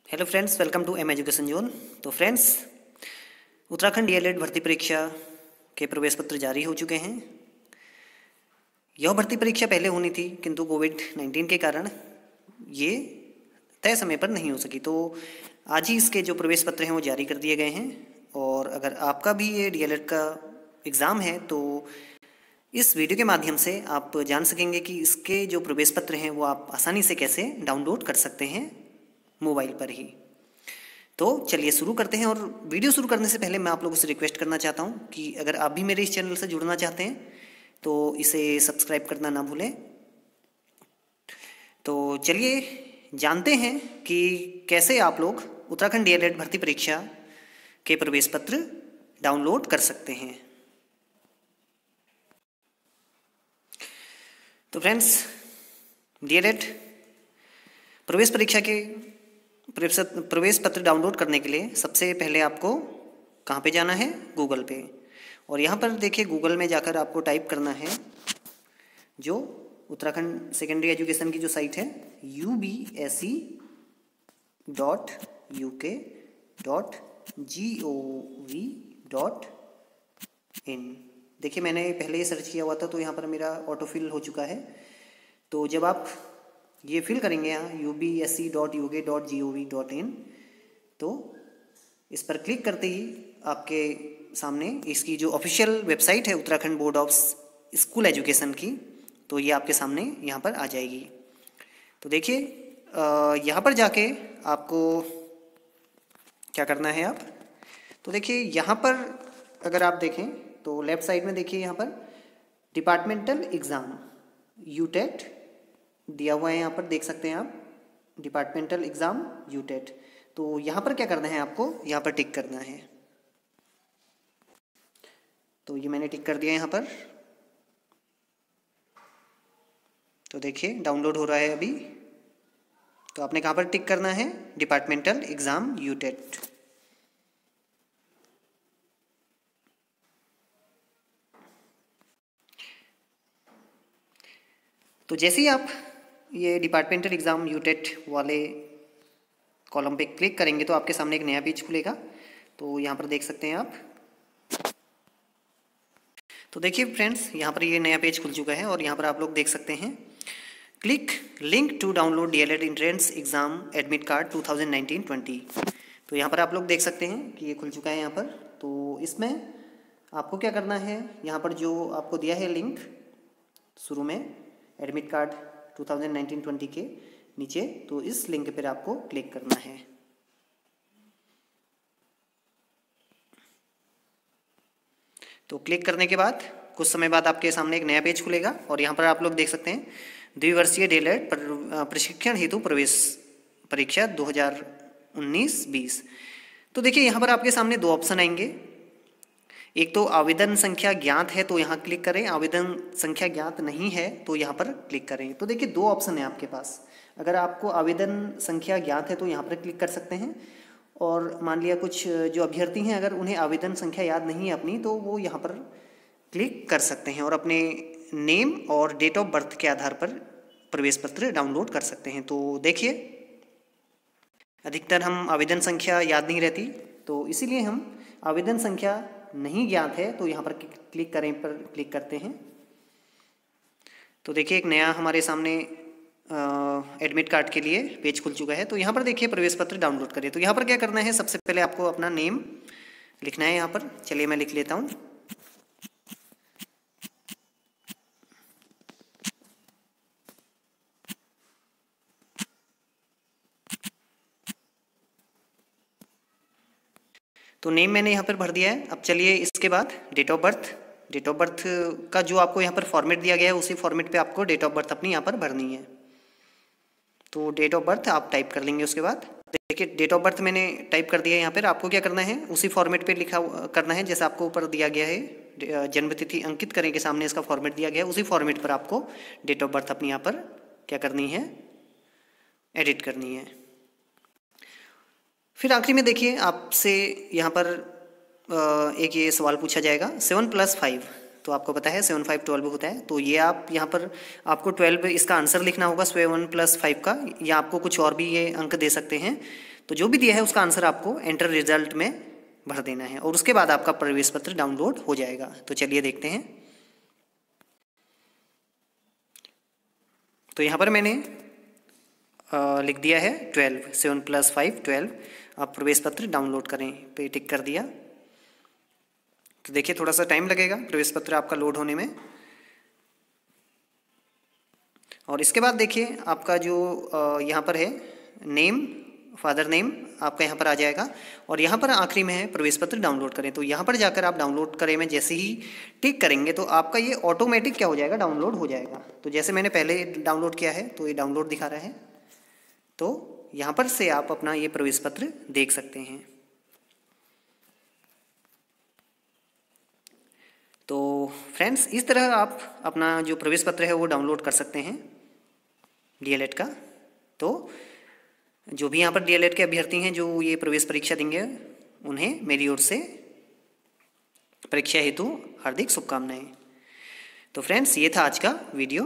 Hello friends, welcome to M education zone. तो friends, Uttarakhand DElEd भर्ती परीक्षा के प्रवेश पत्र जारी हो चुके हैं। यह भर्ती परीक्षा पहले होनी थी, किंतु कोविड-19 के कारण ये तय समय पर नहीं हो सकी। तो आज ही इसके जो प्रवेश पत्र हैं वो जारी कर दिए गए हैं। और अगर आपका भी ये डीएलएड का एग्ज़ाम है तो इस वीडियो के माध्यम से आप जान सकेंगे कि इसके जो प्रवेश पत्र हैं वो आप आसानी से कैसे डाउनलोड कर सकते हैं मोबाइल पर ही। तो चलिए शुरू करते हैं। और वीडियो शुरू करने से पहले मैं आप लोगों से रिक्वेस्ट करना चाहता हूं कि अगर आप भी मेरे इस चैनल से जुड़ना चाहते हैं तो इसे सब्सक्राइब करना ना भूलें। तो चलिए जानते हैं कि कैसे आप लोग उत्तराखंड डीएलएड भर्ती परीक्षा के प्रवेश पत्र डाउनलोड कर सकते हैं। तो फ्रेंड्स, डीएलएड प्रवेश परीक्षा के प्रवेश पत्र डाउनलोड करने के लिए सबसे पहले आपको कहाँ पे जाना है? गूगल पे। और यहाँ पर देखिए, गूगल में जाकर आपको टाइप करना है जो उत्तराखंड सेकेंडरी एजुकेशन की जो साइट है ubse.uk.gov.in। देखिए, मैंने पहले ही सर्च किया हुआ था तो यहाँ पर मेरा ऑटो फिल हो चुका है। तो जब आप ये फिल करेंगे यहाँ ubse.uk.gov.in, तो इस पर क्लिक करते ही आपके सामने इसकी जो ऑफिशियल वेबसाइट है Uttarakhand board of school education की, तो ये आपके सामने यहाँ पर आ जाएगी। तो देखिए, यहाँ पर जाके आपको क्या करना है आप, तो देखिए यहाँ पर अगर आप देखें तो लेफ्ट साइड में देखिए, यहाँ पर डिपार्टमेंटल एग्ज़ाम यूटेट दिया हुआ है। यहाँ पर देख सकते हैं आप, डिपार्टमेंटल एग्ज़ाम यूटेट। तो यहाँ पर क्या करना है आपको, यहाँ पर टिक करना है। तो ये मैंने टिक कर दिया यहाँ पर। तो देखिए डाउनलोड हो रहा है अभी। तो आपने कहाँ पर टिक करना है? Departmental exam UTET. तो जैसे ही आप ये डिपार्टमेंटल एग्ज़ाम यूटेट वाले कॉलम पे क्लिक करेंगे तो आपके सामने एक नया पेज खुलेगा। तो यहाँ पर देख सकते हैं आप। तो देखिए फ्रेंड्स, यहाँ पर ये नया पेज खुल चुका है और यहाँ पर आप लोग देख सकते हैं, click link to download DElEd entrance exam admit card 2019-20। तो यहाँ पर आप लोग देख सकते हैं कि ये खुल चुका है यहाँ पर। तो इसमें आपको क्या करना है, यहाँ पर जो आपको दिया है लिंक शुरू में एडमिट कार्ड 2019-20 के नीचे, तो इस लिंक पर आपको क्लिक करना है। तो क्लिक करने के बाद कुछ समय बाद आपके सामने एक नया पेज खुलेगा और यहाँ पर आप लोग देख सकते हैं द्विवर्षीय डीएलएड प्रशिक्षण हेतु प्रवेश परीक्षा 2019-20। तो देखिए यहाँ पर आपके सामने दो ऑप्शन आएंगे। एक तो आवेदन संख्या ज्ञात है तो यहाँ क्लिक करें, आवेदन संख्या ज्ञात नहीं है तो यहाँ पर क्लिक करें। तो देखिए दो ऑप्शन है आपके पास। अगर आपको आवेदन संख्या ज्ञात है तो यहाँ पर क्लिक कर सकते हैं, और मान लिया कुछ जो अभ्यर्थी हैं अगर उन्हें आवेदन संख्या याद नहीं है अपनी, तो वो यहाँ पर क्लिक कर सकते हैं और अपने नेम और डेट ऑफ बर्थ के आधार पर प्रवेश पत्र डाउनलोड कर सकते हैं। तो देखिए, अधिकतर हम आवेदन संख्या याद नहीं रहती, तो इसीलिए हम आवेदन संख्या नहीं ज्ञात है तो यहाँ पर क्लिक करें पर क्लिक करते हैं। तो देखिए एक नया हमारे सामने एडमिट कार्ड के लिए पेज खुल चुका है। तो यहाँ पर देखिए प्रवेश पत्र डाउनलोड करें। तो यहाँ पर क्या करना है, सबसे पहले आपको अपना नेम लिखना है यहाँ पर। चलिए मैं लिख लेता हूँ। तो नेम मैंने यहाँ पर भर दिया है। अब चलिए इसके बाद डेट ऑफ बर्थ का जो आपको यहाँ पर फॉर्मेट दिया गया है उसी फॉर्मेट पे आपको डेट ऑफ बर्थ अपनी यहाँ पर भरनी है। तो डेट ऑफ बर्थ आप टाइप कर लेंगे। उसके बाद देखिए डेट ऑफ बर्थ मैंने टाइप कर दिया है यहाँ पर। आपको क्या करना है, उसी फॉर्मेट पे लिखा करना है जैसा आपको ऊपर दिया गया है। जन्म तिथि अंकित करें के सामने इसका फॉर्मेट दिया गया है, उसी फॉर्मेट पर आपको डेट ऑफ बर्थ अपनी यहाँ पर क्या करनी है, एडिट करनी है। फिर आखिरी में देखिए आपसे यहाँ पर एक ये सवाल पूछा जाएगा 7+5। तो आपको पता है 7 5 12 होता है। तो ये आप यहाँ पर आपको 12 इसका आंसर लिखना होगा 7 + 5 का, या आपको कुछ और भी ये अंक दे सकते हैं। तो जो भी दिया है उसका आंसर आपको एंटर रिजल्ट में भर देना है और उसके बाद आपका प्रवेश पत्र डाउनलोड हो जाएगा। तो चलिए देखते हैं। तो यहाँ पर मैंने लिख दिया है 12, 7 + 5 12। आप प्रवेश पत्र डाउनलोड करें पे टिक कर दिया। तो देखिए थोड़ा सा टाइम लगेगा प्रवेश पत्र आपका लोड होने में। और इसके बाद देखिए आपका जो यहाँ पर है नेम, फादर नेम आपका यहाँ पर आ जाएगा और यहाँ पर आखिरी में है प्रवेश पत्र डाउनलोड करें। तो यहाँ पर जाकर आप डाउनलोड करें में जैसे ही टिक करेंगे तो आपका ये ऑटोमेटिक क्या हो जाएगा, डाउनलोड हो जाएगा। तो जैसे मैंने पहले डाउनलोड किया है तो ये डाउनलोड दिखा रहा है। तो यहाँ पर से आप अपना ये प्रवेश पत्र देख सकते हैं। तो फ्रेंड्स इस तरह आप अपना जो प्रवेश पत्र है वो डाउनलोड कर सकते हैं डीएलएड का। तो जो भी यहाँ पर डीएलएड के अभ्यर्थी हैं जो ये प्रवेश परीक्षा देंगे उन्हें मेरी ओर से परीक्षा हेतु हार्दिक शुभकामनाएं। तो फ्रेंड्स ये था आज का वीडियो।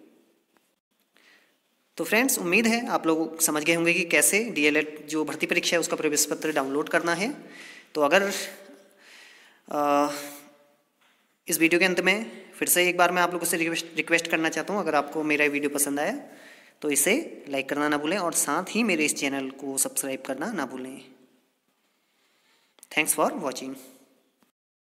तो फ्रेंड्स उम्मीद है आप लोग समझ गए होंगे कि कैसे डीएलएड जो भर्ती परीक्षा है उसका प्रवेश पत्र डाउनलोड करना है। तो अगर इस वीडियो के अंत में फिर से एक बार मैं आप लोगों से रिक्वेस्ट करना चाहता हूँ, अगर आपको मेरा वीडियो पसंद आया तो इसे लाइक करना ना भूलें और साथ ही मेरे इस चैनल को सब्सक्राइब करना ना भूलें। Thanks for watching.